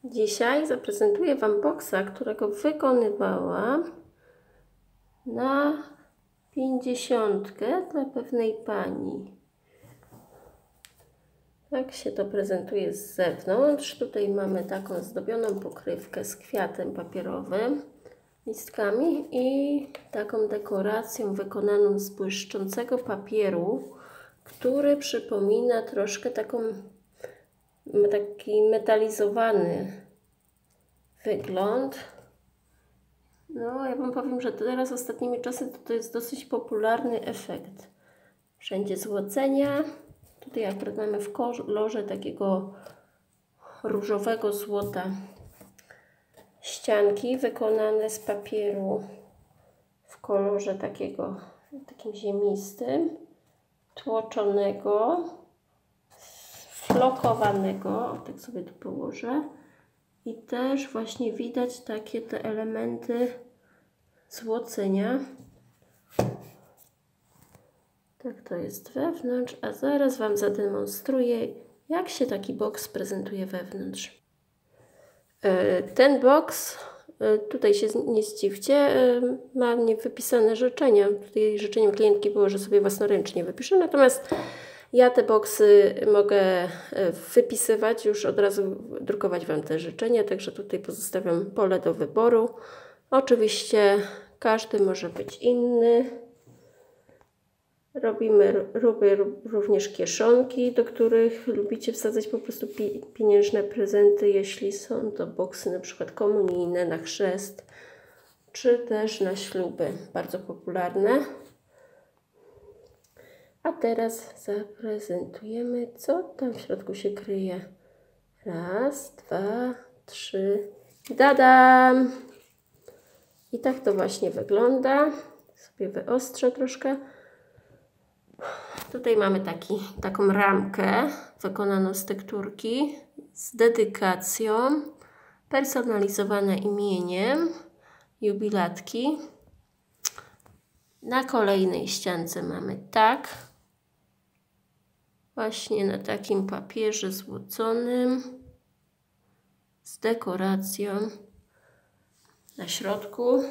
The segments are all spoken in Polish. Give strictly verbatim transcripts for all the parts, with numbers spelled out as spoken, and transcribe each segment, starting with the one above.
Dzisiaj zaprezentuję Wam boksa, którego wykonywałam na pięćdziesiątkę dla pewnej pani. Tak się to prezentuje z zewnątrz. Tutaj mamy taką zdobioną pokrywkę z kwiatem papierowym, listkami i taką dekoracją wykonaną z błyszczącego papieru, który przypomina troszkę taką taki metalizowany wygląd. No, ja Wam powiem, że teraz ostatnimi czasy to, to jest dosyć popularny efekt. Wszędzie złocenia. Tutaj akurat mamy w kolorze takiego różowego złota ścianki wykonane z papieru w kolorze takiego takim ziemistym, tłoczonego, flokowanego, tak sobie tu położę. I też właśnie widać takie te elementy złocenia. Tak to jest wewnątrz, a zaraz Wam zademonstruję, jak się taki boks prezentuje wewnątrz. Ten boks, tutaj się nie zdziwcie, ma mnie wypisane życzenia. Tutaj życzeniem klientki było, że sobie własnoręcznie wypiszę, natomiast ja te boksy mogę wypisywać, już od razu drukować Wam te życzenia, także tutaj pozostawiam pole do wyboru. Oczywiście każdy może być inny. Robimy robię również kieszonki, do których lubicie wsadzać po prostu pi pieniężne prezenty, jeśli są to boksy na przykład komunijne, na chrzest, czy też na śluby. Bardzo popularne. A teraz zaprezentujemy, co tam w środku się kryje. Raz, dwa, trzy. Dadam! I tak to właśnie wygląda. Sobie wyostrzę troszkę. Tutaj mamy taki, taką ramkę wykonaną z tekturki, z dedykacją, personalizowane imieniem jubilatki. Na kolejnej ściance mamy tak, właśnie na takim papierze złoconym, z dekoracją. Na środku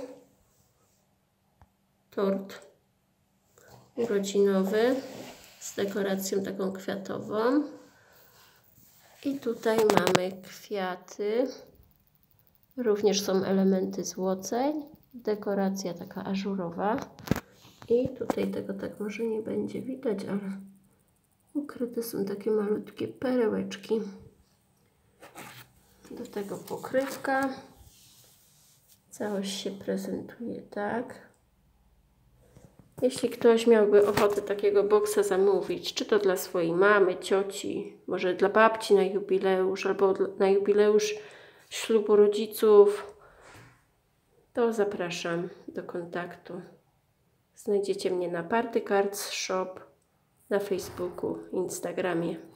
tort urodzinowy z dekoracją taką kwiatową. I tutaj mamy kwiaty. Również są elementy złoceń. Dekoracja taka ażurowa. I tutaj tego tak może nie będzie widać, ale ukryte są takie malutkie perełeczki. Do tego pokrywka. Całość się prezentuje tak. Jeśli ktoś miałby ochotę takiego boksa zamówić, czy to dla swojej mamy, cioci, może dla babci na jubileusz, albo na jubileusz ślubu rodziców, to zapraszam do kontaktu. Znajdziecie mnie na Party Cards Shop na Facebooku, Instagramie.